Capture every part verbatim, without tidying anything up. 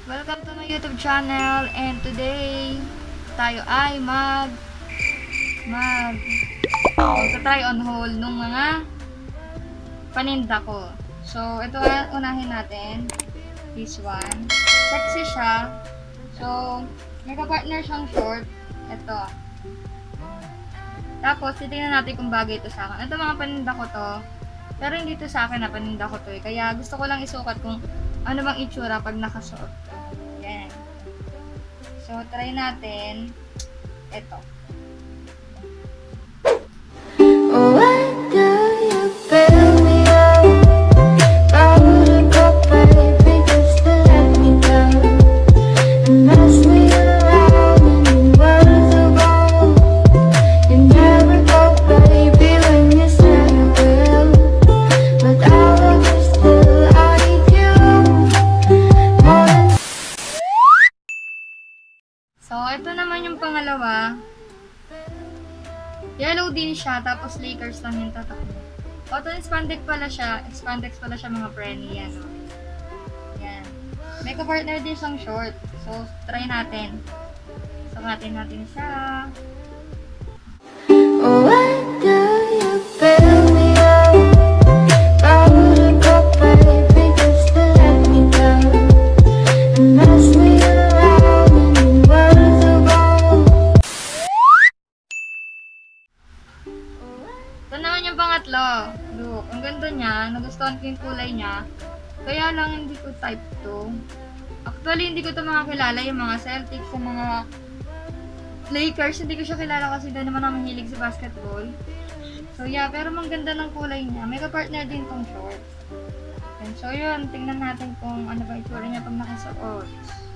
Welcome to my YouTube channel, and today tayo ay mag mag magta-try on haul nung mga paninda ko. So, ito unahin natin. This one. Sexy siya. So, may ka-partner siyang short. Ito. Tapos, titingnan natin kung bagay ito sa akin. Ito mga paninda ko to. Pero hindi ito sa akin na paninda ko to eh. Kaya gusto ko lang isukat kung ano bang itsura pag nakasuot to. Yan. So, try natin. Ito. So, ito naman yung pangalawa. Yellow din siya, tapos Lakers lang yung tatak mo. Cotton spandex pala siya. Spandex pala siya mga preni. Yan, o. Yan. May ka-partner din siyang short. So, try natin. Sukatin natin siya. Oh, why do you fill me up? I wouldn't go baby just to let me down. And mess me around and words of all. Ito naman yung pangatlo. Look, ang ganda niya. Nagustuhan ko yung kulay niya. Kaya lang hindi ko type to. Actually, hindi ko ito makakilala. Yung mga Celtics, yung mga Lakers, hindi ko siya kilala kasi doon naman ako mahilig sa basketball. So yeah, pero mang ganda ng kulay niya. May ka-partner din tong short. And so yun, tingnan natin kung ano ba itsura niya pag nakasuot.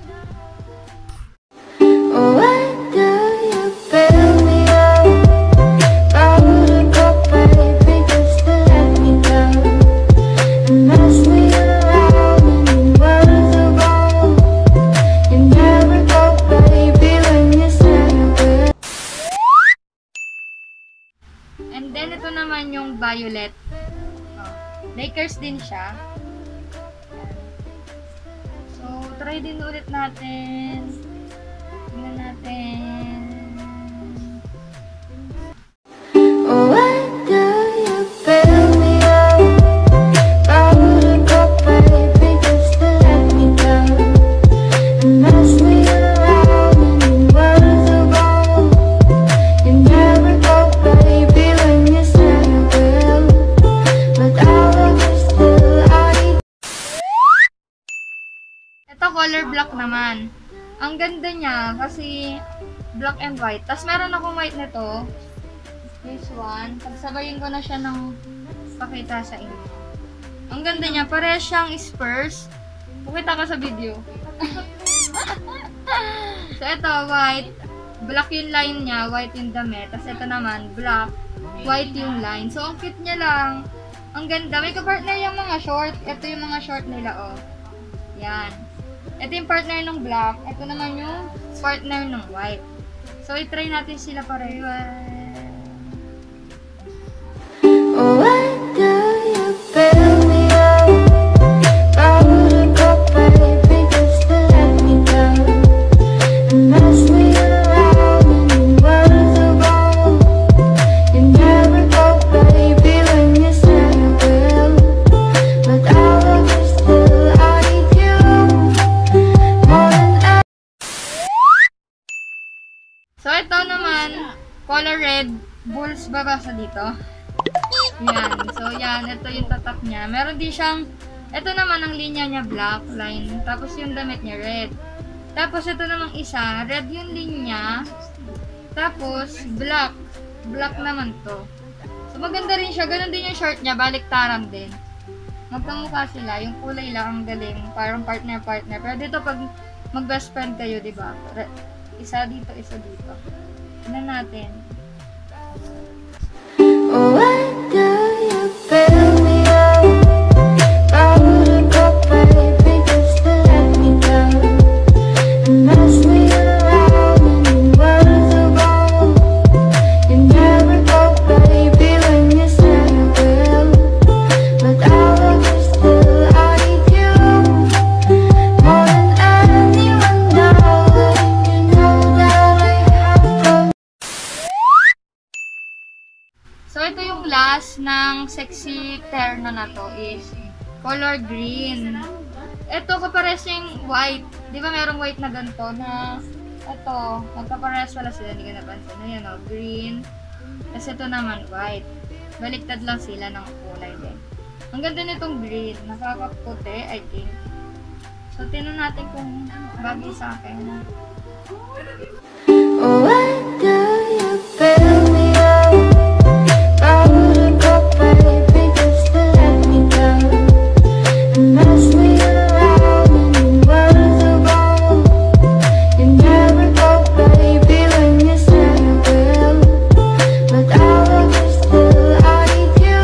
Oh, why do you fill me up? I wouldn't go baby just to let me down. And mess me around and words of all. You never go baby when you say you will. And then ito naman yung violet. Oh, Lakers din siya. So, try din ulit natin. Tingnan natin. Oh, why do you fill me up? I wouldn't go baby just to let me down. And mess me around and words of all. You never go baby when you say you will. But I love you still. I Ito color black naman. Ang ganda niya kasi black and white. Tapos meron akong white nito. This one. Pagsabayin ko na siya ng pakita sa inyo. Ang ganda niya. Parehas siyang Spurs. Pukita ka sa video. So ito, white. Black yung line niya. White yung damit. Tapos ito naman, black. White yung line. So ang cute niya lang. Ang ganda. May ka-partner yung mga short. Ito yung mga short nila, oh. Yan. Ito yung partner ng black. Ito naman yung partner ng white. So, i-try natin sila pareho. Oh, why do you fill me up? I wouldn't go baby just to let me down. And mess me around and words of all. You never go baby when you say you will. But I love you still. I need you. So, ito naman, color red, bulls babasa dito. Yan. So, yan. Ito yung tatak niya. Meron din siyang, ito naman ang linya niya, black line. Tapos yung damit niya, red. Tapos, ito namang isa, red yung linya. Tapos, black. Black naman to. So, maganda rin siya. Ganon din yung short niya, baliktaran din. Magkamukha sila. Yung kulay lang ang galing. Parang partner-partner. Pero dito, pag mag-best friend kayo, diba? Isa dito, isa dito. Tignan natin. Oh, why do you fill me up? I wouldn't go baby just to let me down. And mess me around and words of all. You never go baby when you say you will. But I love you still. I need you more than ever. ng sexy terno na to is color green. Ito kapares yung white. Di ba merong white na ganito na ito, magkapares pala sila, hindi ka napansin. Ayan o, green. Kasi ito naman white. Baliktad lang sila ng kulay din. Ang ganda nitong green. Nakakaputi, I think. So, tinan natin kung bagay sa akin. Why do you fill me up? Why would I go baby just to let me down and mess me around in the words of old? You never go baby when you said you will, but I love you still, I need you.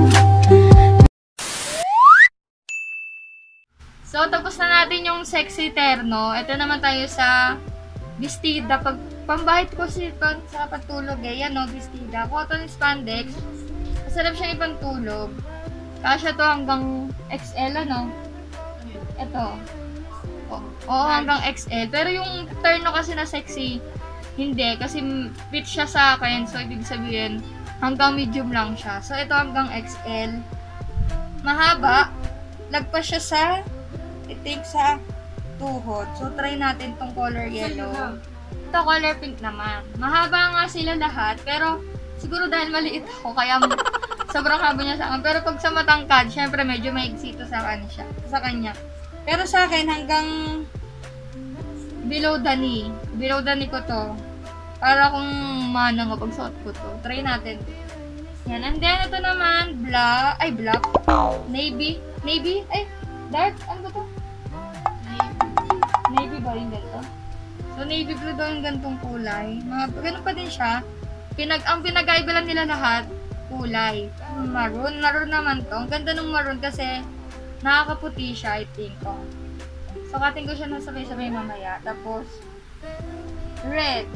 So, tapos na natin yung sexy terno. Ito naman tayo sa bestida. Pag pambahit ko si pag, sa patulog eh. Yan o, bestida. Cotton spandex. Masarap siyang ipantulog. Kasya to hanggang X L, ano? Ito. O, oo, hanggang X L. Pero yung terno kasi na sexy, hindi. Kasi fit siya sa akin. So, ibig sabihin, hanggang medium lang siya. So, ito hanggang X L. Mahaba. Lagpas siya sa, I think, sa tuhod. So, try natin tong color yellow. Ito, color pink naman. Mahaba nga sila lahat, pero siguro dahil maliit ako, kaya sobrang haba niya sa akin. Pero pag sa matangkad, syempre medyo maigsi to sa kanya, siya, sa kanya. Pero sa akin, hanggang below the knee. Below the knee ko to. Para kung manang kapag suot ko to. Try natin. Yan. And then, ito naman, black. Ay, black. Navy. Navy? Ay, dark. Ano ba to? Navy ba yung ganito? So, navy blue daw yung gantong kulay. Mga, ganun pa din siya. Pinag, ang pinag-aiba lang nila lahat, kulay. Maroon. Maroon naman to. Ang ganda ng maroon kasi nakakaputi siya, I think. Oh. So, kating ko siya na sabay-sabay mamaya. Tapos, red.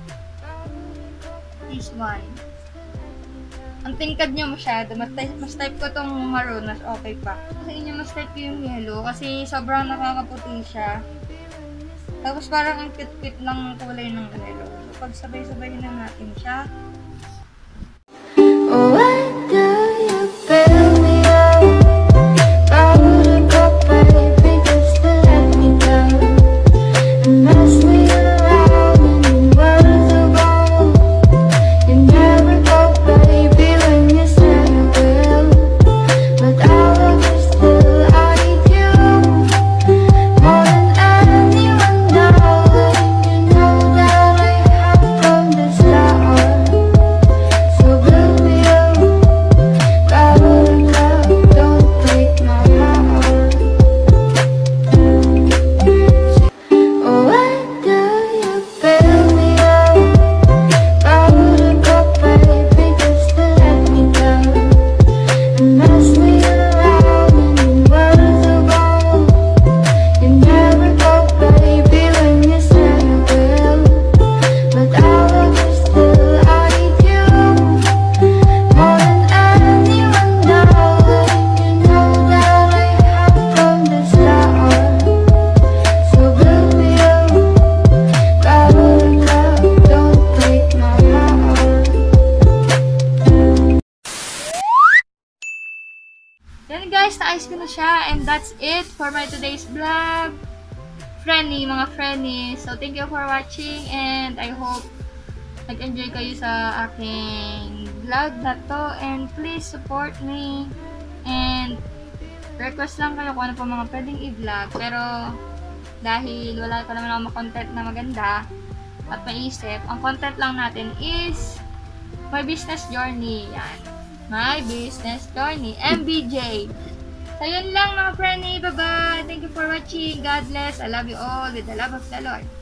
This one. Ang tingkad niya masyado. Mas, mas type ko tong maroon. Mas okay pa. Sa inyo, mas type ko yung yellow. Kasi sobrang nakakaputi siya. Tapos parang ang cute-cute ng kulay ng yellow. So, pag sabay-sabay na natin siya. Why do you fill me up? Why would I go baby just to let me down and mess me around in the words of old? You never go baby when you said you will, but I love you still, I need you more than anyone now. You know that I have from the start. So build me up, God would love, don't break my heart. Why do you fill me up? Why would I go baby just to let me down and mess me around in the words of old? You never go baby when you said you will, but I love you still, I need you more than anyone now. You know that I have from the start. So build me up, God would love, don't break my heart. Yan guys, naayos ko na siya. And that's it for my today's vlog. Friendly, mga friendly. So, thank you for watching. And I hope nag-enjoy kayo sa aking vlog na to. And please support me. And request lang kayo kung ano pa mga pwedeng i-vlog. Pero, dahil wala pa naman ako content na maganda at maisip, ang content lang natin is my business journey. Yan. My business journey. M B J. So, yun lang mga friendly. Bye-bye. Thank you for watching. God bless. I love you all with the love of the Lord.